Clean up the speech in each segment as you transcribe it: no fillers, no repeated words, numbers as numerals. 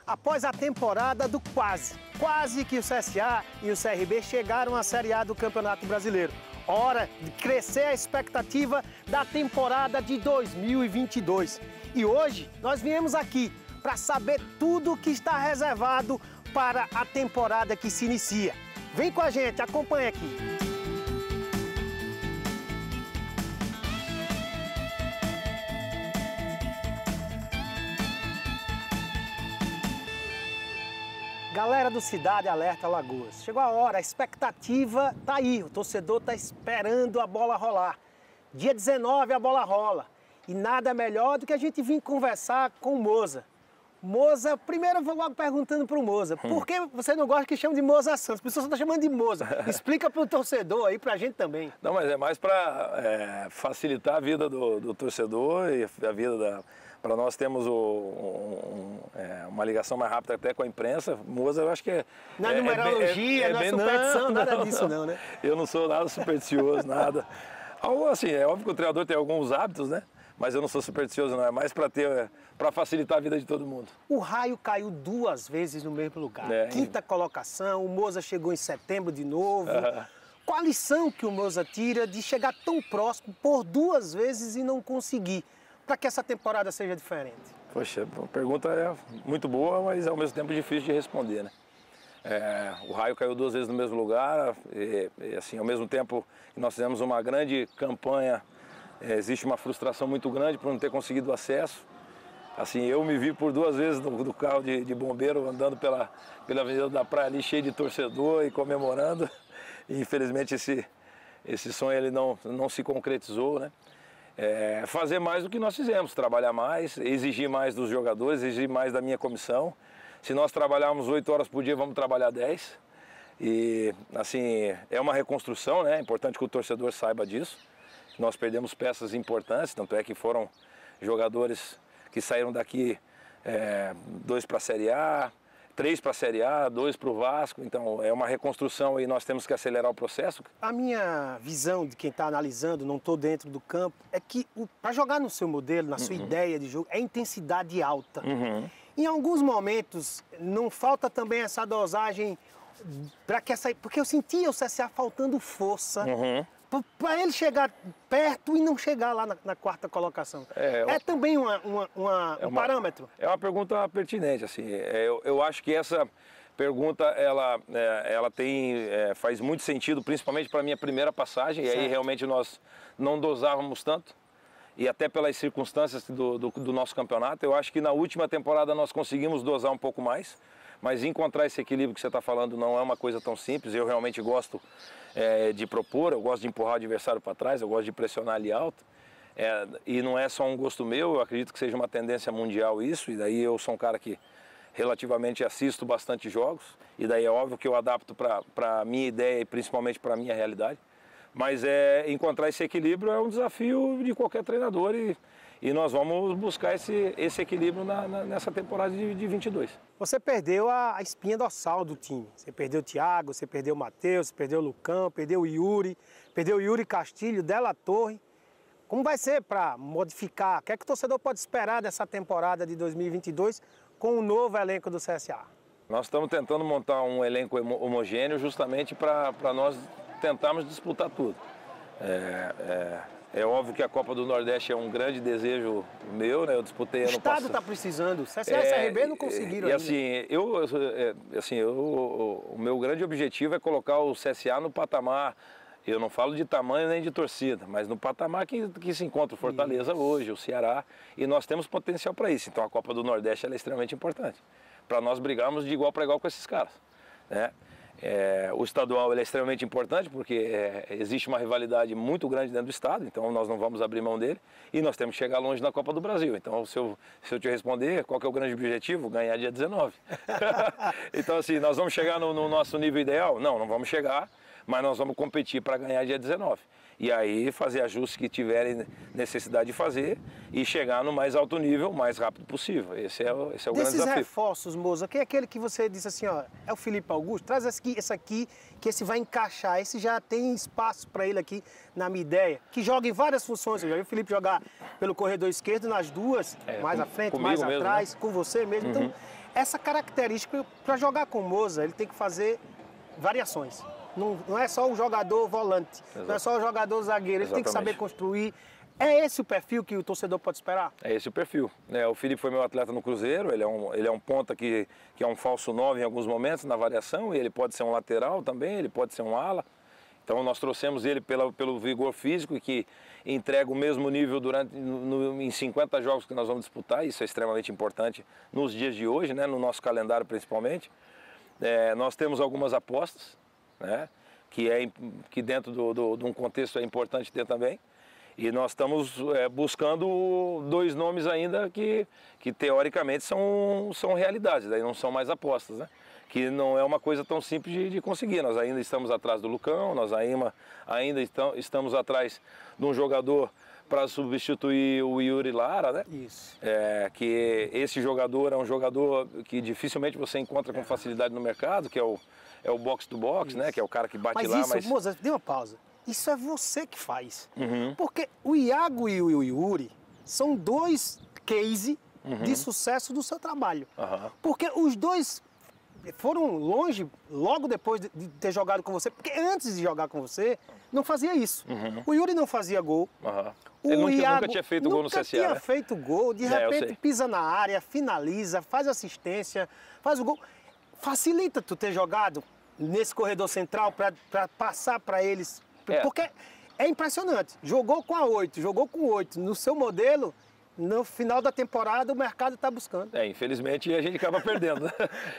Após a temporada do quase que o CSA e o CRB chegaram à Série A do Campeonato Brasileiro. Hora de crescer a expectativa da temporada de 2022. E hoje nós viemos aqui para saber tudo o que está reservado para a temporada que se inicia. Vem com a gente, acompanha aqui. Galera do Cidade Alerta Alagoas, chegou a hora, a expectativa tá aí, o torcedor tá esperando a bola rolar. Dia 19 a bola rola e nada melhor do que a gente vir conversar com o Moza. Moza, primeiro eu vou logo perguntando pro Moza, por que você não gosta que chame de Moza Santos? As pessoas estão chamando de Moza. Explica pro torcedor aí, pra gente também. Não, mas é mais para facilitar a vida do torcedor e a vida da... Para nós temos uma ligação mais rápida até com a imprensa. Moza, eu acho que não é numerologia, não é superstição, nada disso não, né? Eu não sou nada supersticioso, nada. Algo assim, é óbvio que o treinador tem alguns hábitos, né? Mas eu não sou supersticioso, não. É mais para facilitar a vida de todo mundo. O Raio caiu 2 vezes no mesmo lugar. Quinta colocação, o Moza chegou em setembro de novo. Qual a lição que o Moza tira de chegar tão próximo por 2 vezes e não conseguir? Para que essa temporada seja diferente? Poxa, a pergunta é muito boa, mas ao mesmo tempo difícil de responder, né? O Raio caiu 2 vezes no mesmo lugar e assim, ao mesmo tempo que nós fizemos uma grande campanha, existe uma frustração muito grande por não ter conseguido acesso. Assim, eu me vi por 2 vezes do carro de bombeiro andando pela Avenida da Praia ali, cheio de torcedor e comemorando. E, infelizmente esse sonho ele não se concretizou, né? Fazer mais do que nós fizemos, trabalhar mais, exigir mais dos jogadores, exigir mais da minha comissão. Se nós trabalharmos 8 horas por dia, vamos trabalhar 10. E, assim, é uma reconstrução, né? É importante que o torcedor saiba disso. Nós perdemos peças importantes, tanto é que foram jogadores que saíram daqui 2 para a Série A, 3 para a Série A, 2 para o Vasco, então é uma reconstrução e nós temos que acelerar o processo. A minha visão de quem está analisando, não estou dentro do campo, é que para jogar no seu modelo, na sua ideia de jogo, é intensidade alta. Em alguns momentos, não falta também essa dosagem, porque eu sentia o CSA faltando força. Para ele chegar perto e não chegar lá na 4ª colocação. É também um parâmetro? É uma pergunta pertinente, assim. Eu acho que essa pergunta, ela faz muito sentido, principalmente para a minha primeira passagem, certo. E aí realmente nós não dosávamos tanto. E até pelas circunstâncias do nosso campeonato, eu acho que na última temporada nós conseguimos dosar um pouco mais. Mas encontrar esse equilíbrio que você está falando não é uma coisa tão simples. Eu realmente gosto de propor, eu gosto de empurrar o adversário para trás, eu gosto de pressionar ali alto. E não é só um gosto meu, eu acredito que seja uma tendência mundial isso. E daí eu sou um cara que relativamente assisto bastante jogos. E daí é óbvio que eu adapto para a minha ideia e principalmente para a minha realidade. Mas encontrar esse equilíbrio é um desafio de qualquer treinador e nós vamos buscar esse equilíbrio nessa temporada de 22. Você perdeu a espinha dorsal do time. Você perdeu o Thiago, você perdeu o Matheus, você perdeu o Lucão, perdeu o Yuri Castilho, Della Torre. Como vai ser para modificar? O que é que o torcedor pode esperar dessa temporada de 2022 com o novo elenco do CSA? Nós estamos tentando montar um elenco homogêneo justamente para nós tentarmos disputar tudo. É óbvio que a Copa do Nordeste é um grande desejo meu, né? Eu disputei ano passado. O Estado está precisando, CSA e CRB não conseguiram ainda. O meu grande objetivo é colocar o CSA no patamar, eu não falo de tamanho nem de torcida, mas no patamar que se encontra o Fortaleza hoje, o Ceará, e nós temos potencial para isso. Então a Copa do Nordeste ela é extremamente importante, para nós brigarmos de igual para igual com esses caras, né? O estadual ele é extremamente importante porque existe uma rivalidade muito grande dentro do estado, então nós não vamos abrir mão dele e nós temos que chegar longe na Copa do Brasil. Então se eu te responder qual que é o grande objetivo, ganhar dia 19. Então assim, nós vamos chegar no nosso nível ideal? Não vamos chegar, mas nós vamos competir para ganhar dia 19. E aí fazer ajustes que tiverem necessidade de fazer e chegar no mais alto nível o mais rápido possível. Esse é o grande desafio. Desses reforços, Moza, quem é aquele que você disse assim, ó, é o Felipe Augusto? Traz esse aqui, que esse vai encaixar, esse já tem espaço para ele aqui na minha ideia. Que joga em várias funções, eu já vi o Felipe jogar pelo corredor esquerdo nas duas, mais à frente, mais atrás, mesmo, né? Com você mesmo. Então, essa característica, para jogar com o Moza, ele tem que fazer variações. Não é só o jogador volante, não é só o jogador zagueiro, ele tem que saber construir. É esse o perfil que o torcedor pode esperar? É esse o perfil. O Felipe foi meu atleta no Cruzeiro, ele é um ponta que é um falso 9 em alguns momentos na variação, e ele pode ser um lateral também, ele pode ser um ala. Então nós trouxemos ele pelo vigor físico e que entrega o mesmo nível em 50 jogos que nós vamos disputar, isso é extremamente importante nos dias de hoje, né, no nosso calendário principalmente. Nós temos algumas apostas, né, que dentro de um contexto é importante ter também. E nós estamos buscando 2 nomes ainda que teoricamente são realidades, daí não são mais apostas, né? Que não é uma coisa tão simples de conseguir. Nós ainda estamos atrás do Lucão, nós ainda estamos atrás de um jogador para substituir o Yuri Lara, né? Isso. Que esse jogador é um jogador que dificilmente você encontra com facilidade no mercado, que é o box to box, né? Que é o cara que bate lá. Mas Moza, dê uma pausa. Isso é você que faz. Porque o Iago e o Yuri são 2 cases de sucesso do seu trabalho. Porque os 2 foram longe logo depois de ter jogado com você. Porque antes de jogar com você, não fazia isso. O Yuri não fazia gol. Ele nunca tinha feito gol no CSA, nunca tinha feito gol. De repente pisa na área, finaliza, faz assistência, faz o gol. Facilita tu ter jogado nesse corredor central para passar para eles. Porque é impressionante. Jogou com a 8, jogou com 8. No seu modelo, no final da temporada, o mercado está buscando. Infelizmente, a gente acaba perdendo.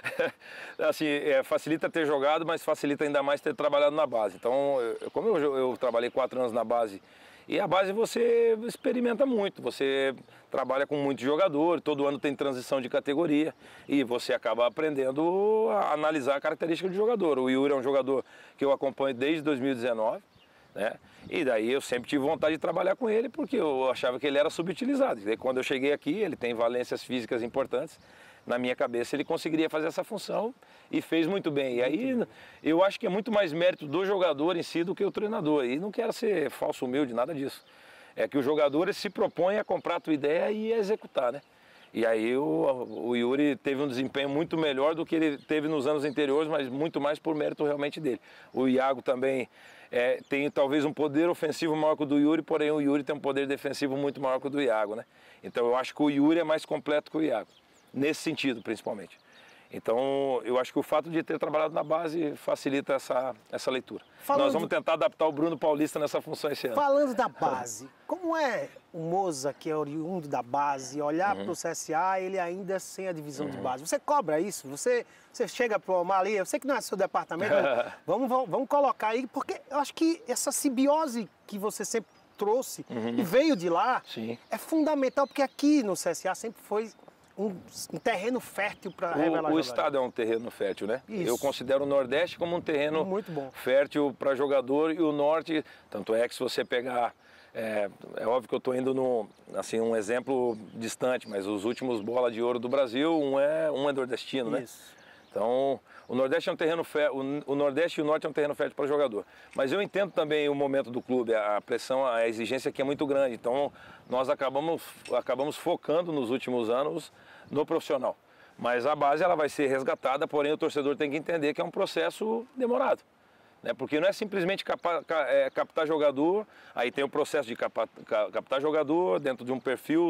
Assim, facilita ter jogado, mas facilita ainda mais ter trabalhado na base. Então, como eu trabalhei 4 anos na base, e a base você experimenta muito, você trabalha com muito jogador, todo ano tem transição de categoria e você acaba aprendendo a analisar a característica do jogador. O Yuri é um jogador que eu acompanho desde 2019, né? E daí eu sempre tive vontade de trabalhar com ele porque eu achava que ele era subutilizado. E quando eu cheguei aqui, ele tem valências físicas importantes. Na minha cabeça ele conseguiria fazer essa função e fez muito bem. E aí eu acho que é muito mais mérito do jogador em si do que o treinador. E não quero ser falso humilde, nada disso. É que o jogador se propõe a comprar a tua ideia e a executar, né? E aí o Yuri teve um desempenho muito melhor do que ele teve nos anos anteriores, mas muito mais por mérito realmente dele. O Iago também tem talvez um poder ofensivo maior que o do Yuri, porém o Yuri tem um poder defensivo muito maior que o do Iago, né? Então eu acho que o Yuri é mais completo que o Iago, nesse sentido principalmente. Então eu acho que o fato de ter trabalhado na base facilita essa leitura. Nós vamos tentar adaptar o Bruno Paulista nessa função esse ano. Falando da base, como é o Moza, que é oriundo da base, olhar para o CSA, ele ainda sem a divisão de base? Você cobra isso? Você chega para o Omar ali, eu sei que não é seu departamento, mas vamos colocar aí, porque eu acho que essa simbiose que você sempre trouxe e veio de lá, é fundamental, porque aqui no CSA sempre foi um terreno fértil para revelar. O estado é um terreno fértil, né? Isso. Eu considero o Nordeste como um terreno muito bom, fértil para jogador e o Norte, tanto é que se você pegar, é óbvio que eu estou indo assim, um exemplo distante, mas os últimos bola de ouro do Brasil, um é nordestino, né? Isso. Então, o Nordeste é um terreno o Nordeste e o Norte é um terreno fértil para jogador. Mas eu entendo também o momento do clube, a pressão, a exigência que é muito grande. Então, nós acabamos focando nos últimos anos no profissional. Mas a base ela vai ser resgatada, porém o torcedor tem que entender que é um processo demorado. Né? Porque não é simplesmente captar jogador, aí tem o processo de captar jogador dentro de um perfil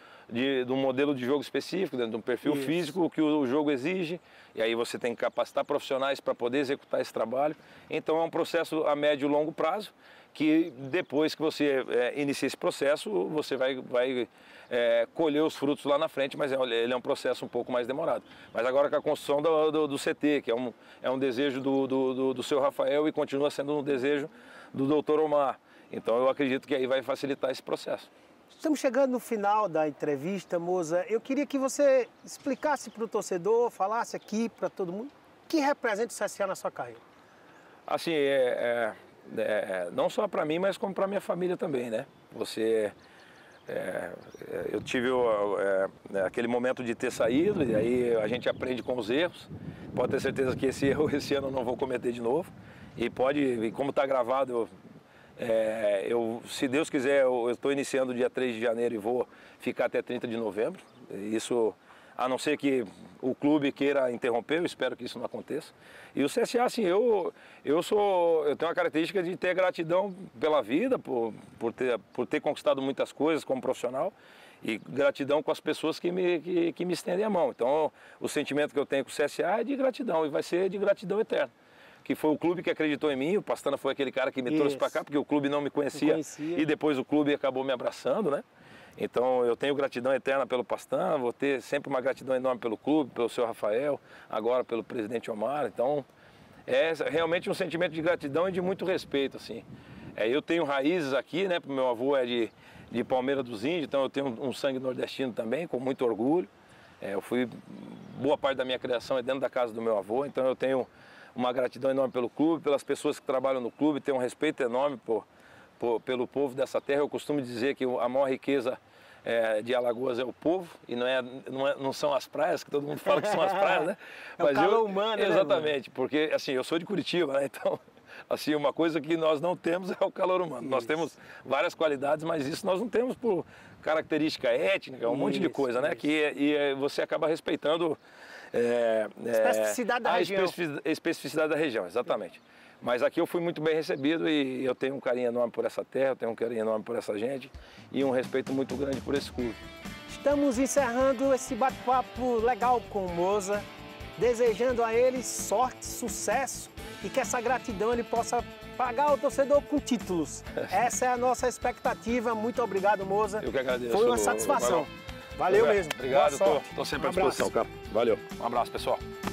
de um modelo de jogo específico, dentro de um perfil físico que o jogo exige, e aí você tem que capacitar profissionais para poder executar esse trabalho. Então é um processo a médio e longo prazo, que depois que você inicia esse processo, você vai colher os frutos lá na frente, mas ele é um processo um pouco mais demorado. Mas agora com a construção do CT, que é um desejo do seu Rafael e continua sendo um desejo do doutor Omar. Então eu acredito que aí vai facilitar esse processo. Estamos chegando no final da entrevista, Moza. Eu queria que você explicasse para o torcedor, falasse aqui para todo mundo, o que representa o CSA na sua carreira. Assim, não só para mim, mas como para minha família também, né? Eu tive aquele momento de ter saído, e aí a gente aprende com os erros. Pode ter certeza que esse erro esse ano eu não vou cometer de novo. E como está gravado, se Deus quiser, eu estou iniciando dia 3 de janeiro e vou ficar até 30 de novembro. Isso a não ser que o clube queira interromper, eu espero que isso não aconteça. E o CSA, assim, eu tenho a característica de ter gratidão pela vida, por ter conquistado muitas coisas como profissional, e gratidão com as pessoas que me estendem a mão. Então, o sentimento que eu tenho com o CSA é de gratidão, e vai ser de gratidão eterna. Que foi o clube que acreditou em mim, o Pastana foi aquele cara que me trouxe para cá, porque o clube não me conhecia, e depois o clube acabou me abraçando, né? Então eu tenho gratidão eterna pelo Pastana, vou ter sempre uma gratidão enorme pelo clube, pelo seu Rafael, agora pelo presidente Omar. Então é realmente um sentimento de gratidão e de muito respeito, assim. Eu tenho raízes aqui, né? Meu avô é de Palmeira dos Índios, então eu tenho um sangue nordestino também, com muito orgulho. Boa parte da minha criação é dentro da casa do meu avô, então eu tenho uma gratidão enorme pelo clube, pelas pessoas que trabalham no clube, tenho um respeito enorme pelo povo dessa terra. Eu costumo dizer que a maior riqueza de Alagoas é o povo, e não são as praias, que todo mundo fala que são as praias, né? Mas o calor humano, exatamente, né, porque assim, eu sou de Curitiba, né? Então, assim, uma coisa que nós não temos é o calor humano. Isso. Nós temos várias qualidades, mas isso nós não temos por característica étnica, um monte de coisa, né? E você acaba respeitando especificidade da região. A especificidade da região, exatamente. Mas aqui eu fui muito bem recebido e eu tenho um carinho enorme por essa terra, eu tenho um carinho enorme por essa gente e um respeito muito grande por esse clube. Estamos encerrando esse bate-papo legal com o Moza, desejando a ele sorte, sucesso e que essa gratidão ele possa pagar o torcedor com títulos. Essa é a nossa expectativa. Muito obrigado, Moza. Eu que agradeço. Foi uma satisfação. Valeu mesmo. Obrigado, estou sempre à disposição, cara. Valeu. Um abraço, pessoal.